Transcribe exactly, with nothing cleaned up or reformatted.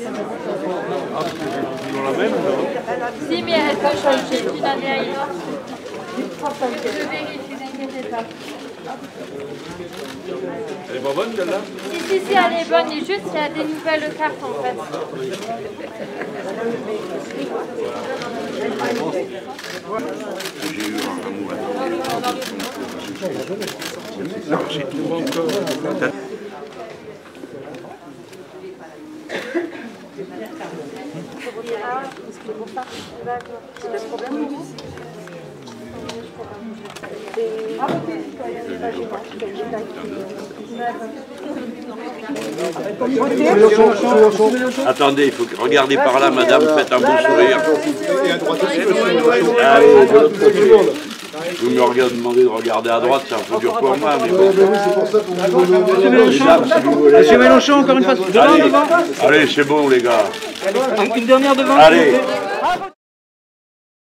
la même, non? Si, mais elle peut changer d'une année à une autre. Je vérifie, n'inquiétez pas. Elle est pas bonne celle-là? Si, si, si, elle est bonne, et juste il y a des nouvelles cartes en fait. J'ai eu un mot à c'est tout encore. Attendez, il faut que regardez par là, madame, faites un beau sourire. Allez, de l'autre côté. Vous me regardez, demandez de regarder à droite, c'est un peu dur pour moi, mais bon. Monsieur Mélenchon, encore une fois, devant, Allez, devant. allez, c'est bon les gars. Une dernière devant. Allez.